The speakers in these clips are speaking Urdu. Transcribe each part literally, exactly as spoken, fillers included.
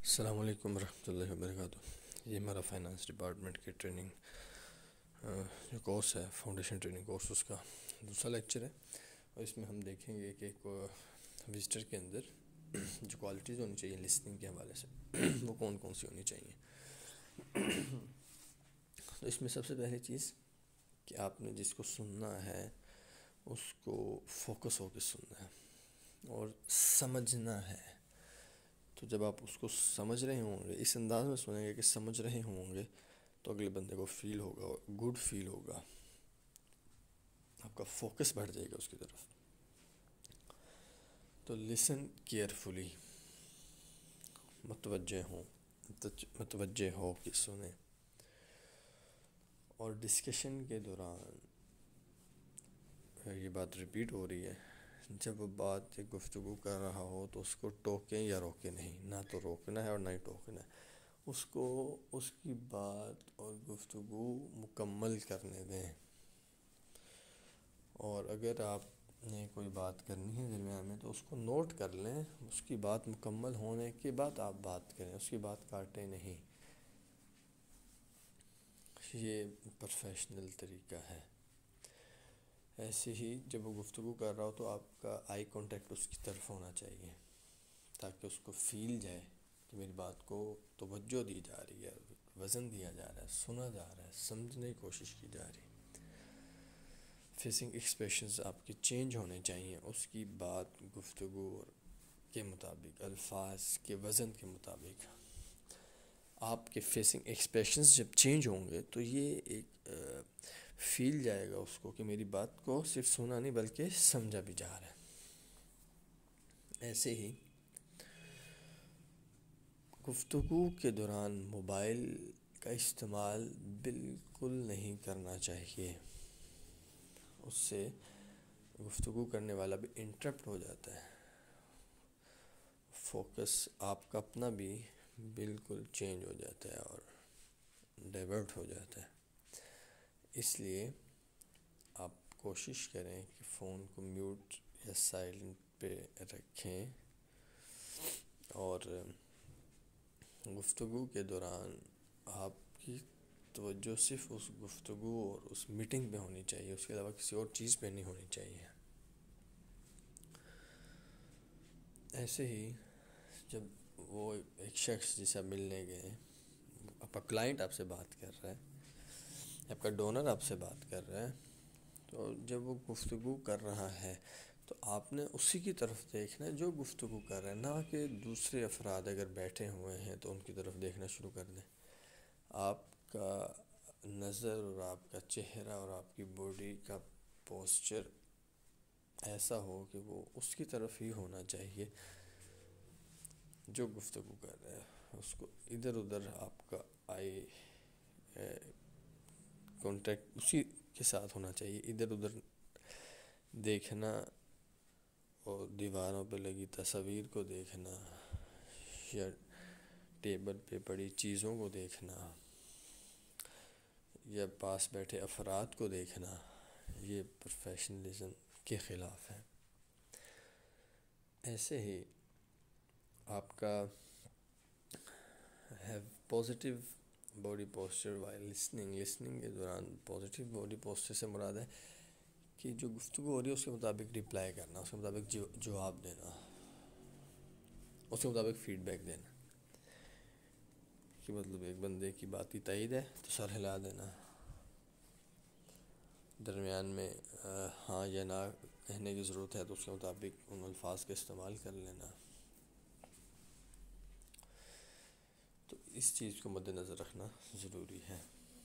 السلام علیکم ورحمۃ اللہ وبرکاتہ۔ یہ ہمارا فائنانس ڈپارٹمنٹ کی ٹریننگ جو کورس ہے، فاؤنڈیشن ٹریننگ کورس، اس کا دوسرا لیکچر ہے، اور اس میں ہم دیکھیں گے کہ ایک وزٹر کے اندر جو کوالٹیز ہونی چاہیے لسننگ کے حوالے سے وہ کون کون سی ہونی چاہیے۔ تو اس میں سب سے پہلی چیز کہ آپ نے جس کو سننا ہے اس کو فوکس ہو کے سننا ہے اور سمجھنا ہے۔ تو جب آپ اس کو سمجھ رہے ہوں گے، اس انداز میں سنیں گے کہ سمجھ رہے ہوں گے، تو اگلے بندے کو فیل ہوگا، گڈ فیل ہوگا، آپ کا فوکس بڑھ جائے گا اس کی طرف۔ تو لسن کیئرفلی، متوجہ ہوں متوجہ ہو کہ سنیں۔ اور ڈسکشن کے دوران یہ بات ریپیٹ ہو رہی ہے، جب وہ بات گفتگو کر رہا ہو تو اس کو ٹوکیں یا روکیں نہیں، نہ تو روکنا ہے اور نہ ہی ٹوکنا ہے، اس کو اس کی بات اور گفتگو مکمل کرنے دیں۔ اور اگر آپ نے کوئی بات کرنی ہے درمیان میں تو اس کو نوٹ کر لیں، اس کی بات مکمل ہونے کے بعد آپ بات کریں، اس کی بات کاٹیں نہیں۔ یہ پروفیشنل طریقہ ہے۔ ایسے ہی جب وہ گفتگو کر رہا ہو تو آپ کا آئی کانٹیکٹ اس کی طرف ہونا چاہیے، تاکہ اس کو فیل جائے کہ میری بات کو توجہ دی جا رہی ہے، وزن دیا جا رہا ہے، سنا جا رہا ہے، سمجھنے کی کوشش کی جا رہی ہے۔ فیسنگ ایکسپریشنز آپ کے چینج ہونے چاہیے، اس کی بات گفتگو کے مطابق، الفاظ کے وزن کے مطابق۔ آپ کے فیسنگ ایکسپریشنز جب چینج ہوں گے تو یہ ایک فیل جائے گا اس کو کہ میری بات کو صرف سنا نہیں بلکہ سمجھا بھی جا رہا ہے۔ ایسے ہی گفتگو کے دوران موبائل کا استعمال بالکل نہیں کرنا چاہیے، اس سے گفتگو کرنے والا بھی انٹرپٹ ہو جاتا ہے، فوکس آپ کا اپنا بھی بالکل چینج ہو جاتا ہے اور ڈائیورٹ ہو جاتا ہے۔ اس لیے آپ کوشش کریں کہ فون کو میوٹ یا سائلنٹ پہ رکھیں، اور گفتگو کے دوران آپ کی توجہ صرف اس گفتگو اور اس میٹنگ پہ ہونی چاہیے، اس کے علاوہ کسی اور چیز پہ نہیں ہونی چاہیے۔ ایسے ہی جب وہ ایک شخص جسے آپ ملنے گئے، آپ کا کلائنٹ آپ سے بات کر رہا ہے، آپ کا ڈونر آپ سے بات کر رہا ہے، تو جب وہ گفتگو کر رہا ہے تو آپ نے اسی کی طرف دیکھنا ہے جو گفتگو کر رہا ہے، نہ کہ دوسرے افراد اگر بیٹھے ہوئے ہیں تو ان کی طرف دیکھنا شروع کر دیں۔ آپ کا نظر اور آپ کا چہرہ اور آپ کی باڈی کا پوسچر ایسا ہو کہ وہ اس کی طرف ہی ہونا چاہیے جو گفتگو کر رہا ہے، اس کو ادھر ادھر آپ کا آئی کانٹیکٹ اسی کے ساتھ ہونا چاہیے، ادھر ادھر دیکھنا اور دیواروں پہ لگی تصاویر کو دیکھنا یا ٹیبل پہ پڑی چیزوں کو دیکھنا یا پاس بیٹھے افراد کو دیکھنا، یہ پروفیشنلزم کے خلاف ہے۔ ایسے ہی آپ کا have positive body posture while listening listening کے دوران پازیٹیو باڈی پوسچر سے مراد ہے کہ جو گفتگو ہو رہی ہے اس کے مطابق رپلائی کرنا، اس کے مطابق جو جواب دینا، اس کے مطابق فیڈ بیک دینا، کہ مطلب ایک بندے کی بات کی تائید ہے تو سر ہلا دینا، درمیان میں ہاں یا نہ کہنے کی ضرورت ہے تو اس کے مطابق ان الفاظ کا استعمال کر لینا۔ تو اس چیز کو مد نظر رکھنا ضروری ہے۔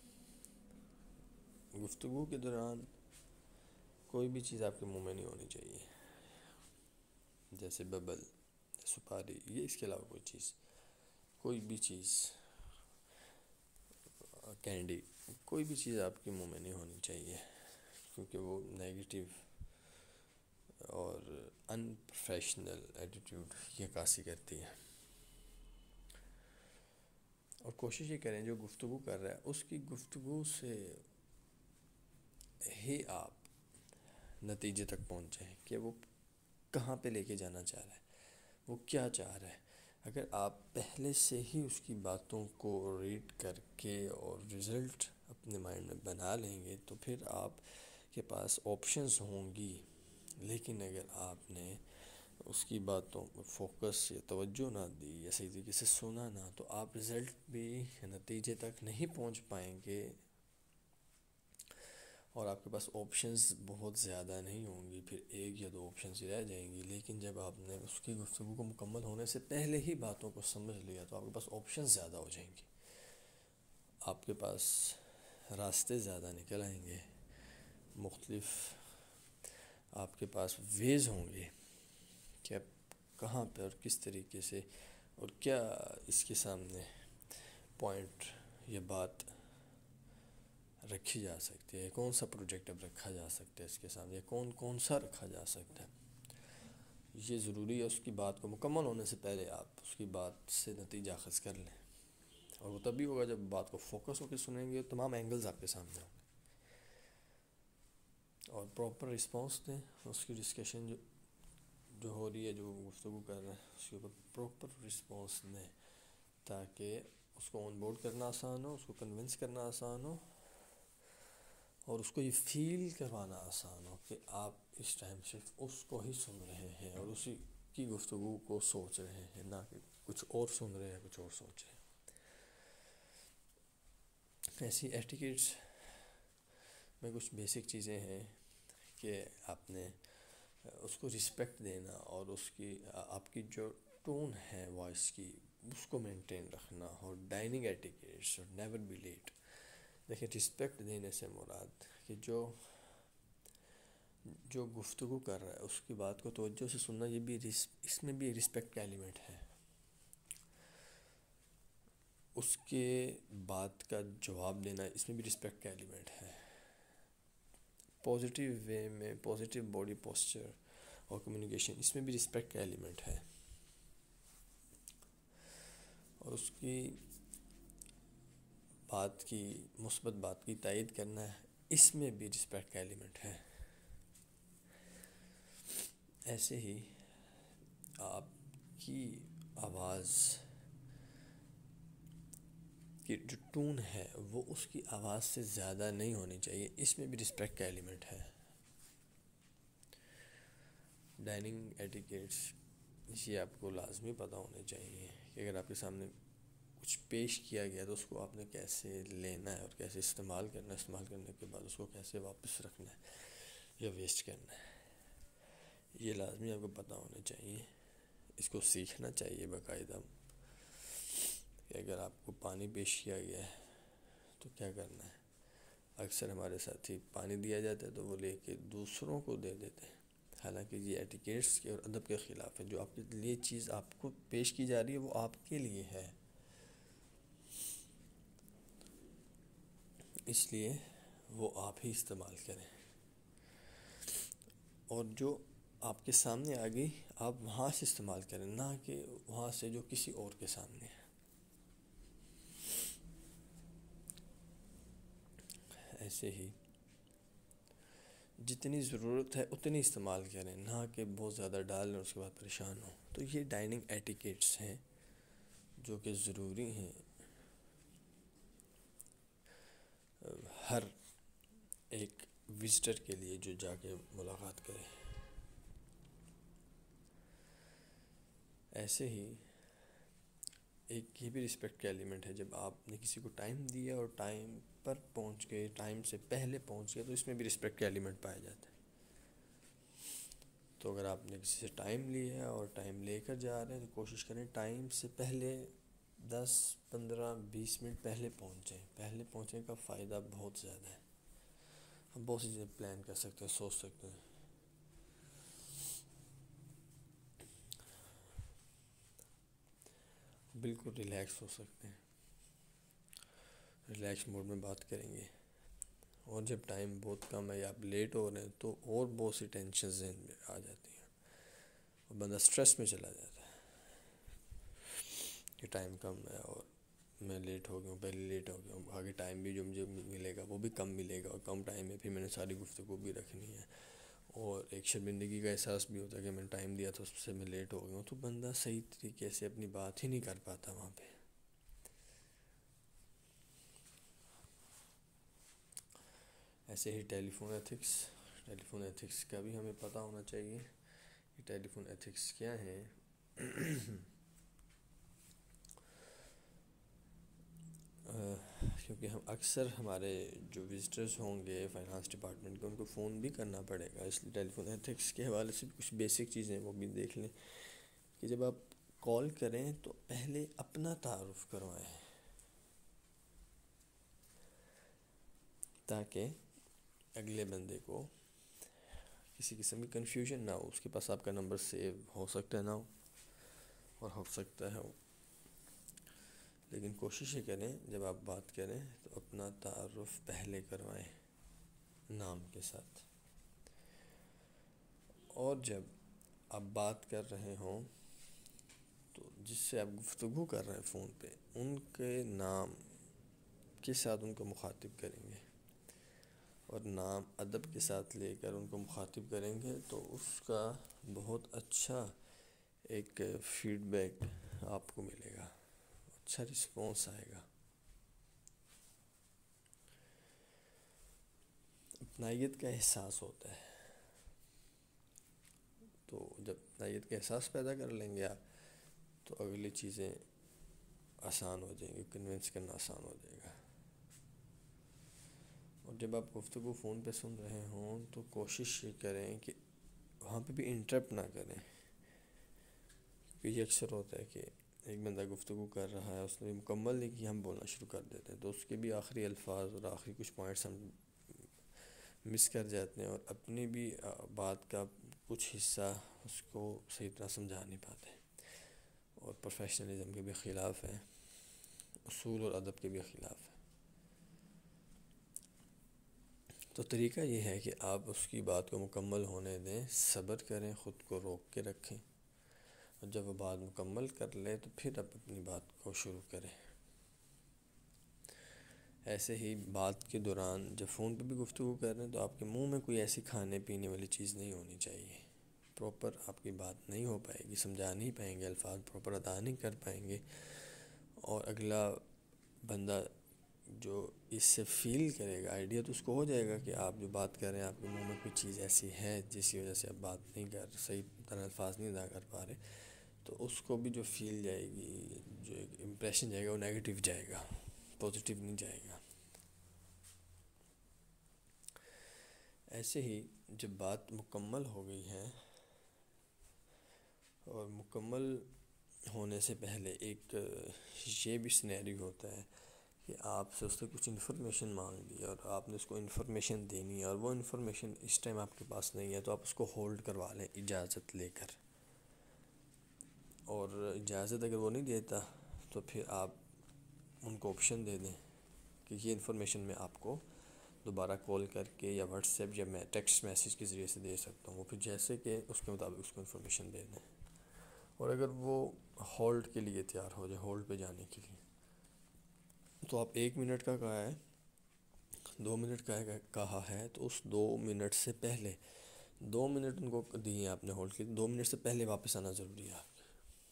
گفتگو کے دوران کوئی بھی چیز آپ کے منہ میں نہیں ہونی چاہیے، جیسے ببل، سپاری، یہ اس کے علاوہ کوئی چیز کوئی بھی چیز کینڈی، کوئی بھی چیز آپ کے منہ میں نہیں ہونی چاہیے، کیونکہ وہ نیگیٹیو اور ان پروفیشنل ایٹیٹیوڈ یہ عکاسی کرتی ہے۔ اور کوشش یہ کریں جو گفتگو کر رہا ہے اس کی گفتگو سے ہی آپ نتیجے تک پہنچ جائیں کہ وہ کہاں پہ لے کے جانا چاہ رہا ہے، وہ کیا چاہ رہا ہے۔ اگر آپ پہلے سے ہی اس کی باتوں کو ریڈ کر کے اور رزلٹ اپنے مائنڈ میں بنا لیں گے تو پھر آپ کے پاس آپشنز ہوں گی. لیکن اگر آپ نے اس کی باتوں پر فوکس یا توجہ نہ دی یا صحیح طریقے سے سنا نہ، تو آپ رزلٹ بھی نتیجے تک نہیں پہنچ پائیں گے اور آپ کے پاس آپشنز بہت زیادہ نہیں ہوں گی. پھر ایک یا دو آپشنز رہ جائیں گی. لیکن جب آپ نے اس کی گفتگو کو مکمل ہونے سے پہلے ہی باتوں کو سمجھ لیا تو آپ کے پاس آپشنز زیادہ ہو جائیں گی، آپ کے پاس راستے زیادہ نکل آئیں گے، مختلف آپ کے پاس ویز ہوں گے کہ اب کہاں پہ اور کس طریقے سے اور کیا اس کے سامنے پوائنٹ یا بات رکھی جا سکتی ہے، کون سا پروجیکٹ اب رکھا جا سکتا ہے اس کے سامنے، کون کون سا رکھا جا سکتا ہے. یہ ضروری ہے اس کی بات کو مکمل ہونے سے پہلے آپ اس کی بات سے نتیجہ اخذ کر لیں، اور وہ تبھی ہوگا جب بات کو فوکس ہو کے سنیں گے، تمام اینگلز آپ کے سامنے ہوں گے اور پراپر رسپانس دیں. اس کی ڈسکشن جو جو ہو رہی ہے، جو گفتگو کر رہے ہیں، اس کے اوپر پراپر رسپانس دیں تاکہ اس کو آن بورڈ کرنا آسان ہو، اس کو کنونس کرنا آسان ہو اور اس کو یہ فیل کروانا آسان ہو کہ آپ اس ٹائم صرف اس کو ہی سن رہے ہیں اور اسی کی گفتگو کو سوچ رہے ہیں، نہ کہ کچھ اور سن رہے ہیں، کچھ اور سوچ رہے ہیں. ایسی ایٹیکیٹس میں کچھ بیسک چیزیں ہیں کہ آپ نے اس کو رسپیکٹ دینا اور اس کی آپ کی جو ٹون ہے وائس کی اس کو مینٹین رکھنا، اور ڈائننگ ایٹیکیٹس اور نیور بی لیٹ. دیکھیں، رسپیکٹ دینے سے مراد کہ جو جو گفتگو کر رہا ہے اس کی بات کو توجہ سے سننا، یہ بھی اس میں بھی رسپیکٹ کا ایلیمنٹ ہے. اس کے بات کا جواب دینا، اس میں بھی رسپیکٹ کا ایلیمنٹ ہے. پازیٹیو وے میں پازیٹیو باڈی پوسچر اور کمیونیکیشن، اس میں بھی رسپیکٹ کا ایلیمنٹ ہے. اور اس کی بات کی مثبت بات کی تائید کرنا ہے، اس میں بھی رسپیکٹ کا ایلیمنٹ ہے. ایسے ہی آپ کی آواز کی جو ٹون ہے وہ اس کی آواز سے زیادہ نہیں ہونی چاہیے، اس میں بھی رسپیکٹ کا ایلیمنٹ ہے. ڈائننگ ایٹیکیٹس یہ آپ کو لازمی پتہ ہونے چاہیے کہ اگر آپ کے سامنے کچھ پیش کیا گیا تو اس کو آپ نے کیسے لینا ہے اور کیسے استعمال کرنا ہے، استعمال کرنے کے بعد اس کو کیسے واپس رکھنا ہے یا ویسٹ کرنا ہے. یہ لازمی آپ کو پتہ ہونا چاہیے. اس کو سیکھنا چاہیے باقاعدہ کہ اگر آپ کو پانی پیش کیا گیا ہے تو کیا کرنا ہے. اکثر ہمارے ساتھی پانی دیا جاتا ہے تو وہ لے کے دوسروں کو دے دیتے ہیں، حالانکہ یہ ایٹیکیٹس کے اور ادب کے خلاف ہے. جو آپ کے لیے چیز آپ کو پیش کی جا رہی ہے وہ آپ کے لیے ہے، اس لیے وہ آپ ہی استعمال کریں. اور جو آپ کے سامنے آ گئی آپ وہاں سے استعمال کریں، نہ کہ وہاں سے جو کسی اور کے سامنے ہے. ایسے ہی جتنی ضرورت ہے اتنی استعمال کریں، نہ کہ بہت زیادہ ڈال لیں اس کے بعد پریشان ہوں. تو یہ ڈائننگ ایٹیکیٹس ہیں جو کہ ضروری ہیں ہر ایک وزٹر کے لیے جو جا کے ملاقات کرے. ایسے ہی ایک یہ بھی رسپیکٹ کا ایلیمنٹ ہے، جب آپ نے کسی کو ٹائم دیا اور ٹائم پر پہنچ گئے، ٹائم سے پہلے پہنچ گئے، تو اس میں بھی رسپیکٹ کا ایلیمنٹ پایا جاتا ہے. تو اگر آپ نے کسی سے ٹائم لیا ہے اور ٹائم لے کر جا رہے ہیں تو کوشش کریں ٹائم سے پہلے دس پندرہ بیس منٹ پہلے پہنچیں. پہلے پہنچنے کا فائدہ بہت زیادہ ہے. ہم بہت سی چیزیں پلان کر سکتے ہیں، سوچ سکتے ہیں. بالکل ریلیکس ہو سکتے ہیں، ریلیکس موڈ میں بات کریں گے. اور جب ٹائم بہت کم ہے یا آپ لیٹ ہو رہے ہیں تو اور بہت سی ٹینشن ذہن میں آ جاتی ہیں اور بندہ سٹریس میں چلا جاتا ہے کہ ٹائم کم ہے اور میں لیٹ ہو گیا ہوں، پہلے لیٹ ہو گیا ہوں، آگے ٹائم بھی جو مجھے ملے گا وہ بھی کم ملے گا اور کم ٹائم میں پھر میں نے ساری گفتگو بھی رکھنی ہے اور ایک شرمندگی کا احساس بھی ہوتا ہے کہ میں نے ٹائم دیا تھا اس سے میں لیٹ ہو گیا ہوں، تو بندہ صحیح طریقے سے اپنی بات ہی نہیں کر پاتا وہاں پہ۔ ایسے ہی telephone ethics, telephone ethics کا بھی ہمیں پتہ ہونا چاہیے کہ ٹیلی فون ایتھکس کیا ہیں۔ کیونکہ ہم اکثر ہمارے جو وزٹرز ہوں گے فائنانس ڈپارٹمنٹ کے ان کو فون بھی کرنا پڑے گا، اس لیے ٹیلی فون ایتھکس کے حوالے سے کچھ بیسک چیزیں وہ بھی دیکھ لیں کہ جب آپ کال کریں تو پہلے اپنا تعارف کروائیں تاکہ اگلے بندے کو کسی قسم کی کنفیوژن نہ ہو۔ اس کے پاس آپ کا نمبر سیو ہو سکتا ہے نہ ہو، اور ہو سکتا ہے ہو، لیکن کوشش یہ کریں جب آپ بات کریں تو اپنا تعارف پہلے کروائیں نام کے ساتھ، اور جب آپ بات کر رہے ہوں تو جس سے آپ گفتگو کر رہے ہیں فون پہ ان کے نام کے ساتھ ان کو مخاطب کریں گے، اور نام ادب کے ساتھ لے کر ان کو مخاطب کریں گے تو اس کا بہت اچھا ایک فیڈ بیک آپ کو ملے گا، اچھا رسپانس آئے گا۔ اپنائیت کا احساس ہوتا ہے، تو جب اپنائیت کا احساس پیدا کر لیں گے آپ تو اگلی چیزیں آسان ہو جائیں گی، کنونس کرنا آسان ہو جائے گا۔ اور جب آپ گفتگو فون پہ سن رہے ہوں تو کوشش یہ کریں کہ وہاں پہ بھی انٹرپٹ نہ کریں، کیونکہ یہ اکثر ہوتا ہے کہ ایک بندہ گفتگو کر رہا ہے اس نے مکمل نہیں کی، ہم بولنا شروع کر دیتے ہیں تو اس کے بھی آخری الفاظ اور آخری کچھ پوائنٹس ہم مس کر جاتے ہیں، اور اپنی بھی بات کا کچھ حصہ اس کو صحیح طرح سمجھا نہیں پاتے، اور پروفیشنلزم کے بھی خلاف ہیں، اصول اور ادب کے بھی خلاف ہے۔ تو طریقہ یہ ہے کہ آپ اس کی بات کو مکمل ہونے دیں، صبر کریں، خود کو روک کے رکھیں، اور جب وہ بات مکمل کر لے تو پھر آپ اپنی بات کو شروع کریں۔ ایسے ہی بات کے دوران جب فون پہ بھی گفتگو کر رہے ہیں تو آپ کے منہ میں کوئی ایسی کھانے پینے والی چیز نہیں ہونی چاہیے، پراپر آپ کی بات نہیں ہو پائے گی، سمجھا نہیں پائیں گے، الفاظ پراپر ادا نہیں کر پائیں گے، اور اگلا بندہ جو اس سے فیل کرے گا آئیڈیا تو اس کو ہو جائے گا کہ آپ جو بات کر رہے ہیں آپ کے منہ میں کوئی چیز ایسی ہے جس کی وجہ سے آپ بات نہیں کر صحیح طرح الفاظ نہیں ادا کر پا رہے، تو اس کو بھی جو فیل جائے گی، جو ایک امپریشن جائے گا وہ نیگیٹو جائے گا، پازیٹیو نہیں جائے گا۔ ایسے ہی جب بات مکمل ہو گئی ہے، اور مکمل ہونے سے پہلے ایک یہ بھی سینیریو ہوتا ہے کہ آپ سے اس نے کچھ انفارمیشن مانگ لی اور آپ نے اس کو انفارمیشن دینی ہے، اور وہ انفارمیشن اس ٹائم آپ کے پاس نہیں ہے، تو آپ اس کو ہولڈ کروا لیں اجازت لے کر، اور اجازت اگر وہ نہیں دیتا تو پھر آپ ان کو آپشن دے دیں کہ یہ انفارمیشن میں آپ کو دوبارہ کال کر کے یا واٹس ایپ یا میں ٹیکسٹ میسیج کے ذریعے سے دے سکتا ہوں، وہ پھر جیسے کہ اس کے مطابق اس کو انفارمیشن دے دیں۔ اور اگر وہ ہولڈ کے لیے تیار ہو جائے، ہولڈ پہ جانے کے لیے، تو آپ ایک منٹ کا کہا ہے، دو منٹ کا کہا ہے تو اس دو منٹ سے پہلے دو منٹ ان کو دیے آپ نے ہولڈ کی، دو منٹ سے پہلے واپس آنا ضروری ہے آپ کے،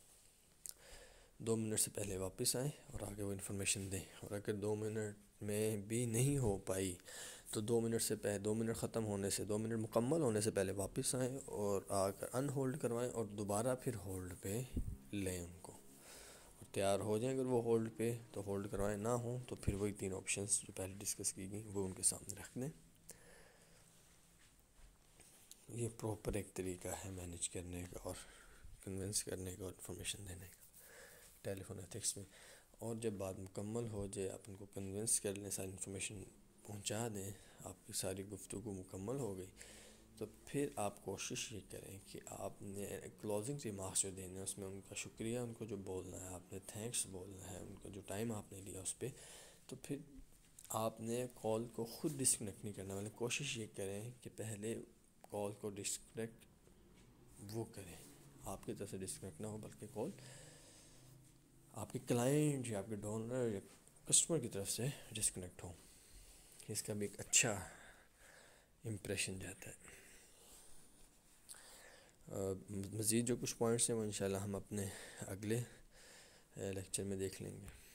دو منٹ سے پہلے واپس آئیں اور آگے وہ انفارمیشن دیں، اور اگر دو منٹ میں بھی نہیں ہو پائی تو دو منٹ سے پہلے دو منٹ ختم ہونے سے دو منٹ مکمل ہونے سے پہلے واپس آئیں اور آ کر ان ہولڈ کروائیں، اور دوبارہ پھر ہولڈ پہ لیں ان کو، اور تیار ہو جائیں اگر وہ ہولڈ پہ تو ہولڈ کروائیں، نہ ہوں تو پھر وہی تین آپشنس جو پہلے ڈسکس کی گئی وہ ان کے سامنے رکھ دیں۔ یہ پراپر ایک طریقہ ہے مینیج کرنے کا اور کنونس کرنے کا اور انفارمیشن دینے کا ٹیلی فون ایتھکس میں۔ اور جب بات مکمل ہو جائے آپ ان کو کنونس کر لیں، ساری انفارمیشن پہنچا دیں، آپ کی ساری گفتگو مکمل ہو گئی، تو پھر آپ کوشش یہ کریں کہ آپ نے کلوزنگ ریمارکس جو دینے ہیں اس میں ان کا شکریہ، ان کو جو بولنا ہے آپ نے تھینکس بولنا ہے، ان کا جو ٹائم آپ نے لیا اس پہ، تو پھر آپ نے کال کو خود ڈسکنیکٹ نہیں کرنا، مطلب کوشش یہ کریں کہ پہلے کال کو ڈسکنیکٹ وہ کریں، آپ کی طرف سے ڈسکنیکٹ نہ ہو بلکہ کال آپ کے کلائنٹ یا آپ کے ڈونر یا کسٹمر کی طرف سے ڈسکنیکٹ ہو، اس کا بھی ایک اچھا امپریشن جاتا ہے۔ مزید جو کچھ پوائنٹس ہیں وہ انشاءاللہ ہم اپنے اگلے لیکچر میں دیکھ لیں گے.